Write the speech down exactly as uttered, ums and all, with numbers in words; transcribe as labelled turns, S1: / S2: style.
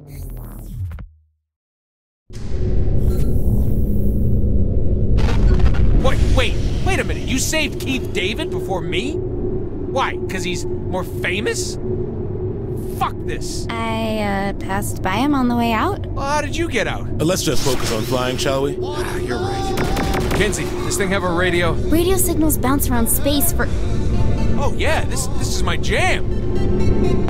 S1: Wait, wait, wait a minute. You saved Keith David before me? Why? Because he's more famous? Fuck this.
S2: I, uh, passed by him on the way out.
S1: Well, how did you get out?
S3: Uh, let's just focus on flying, shall we?
S1: Ah, you're right. Kenzie, this thing have a radio?
S2: Radio signals bounce around space for...
S1: Oh yeah, this this is my jam.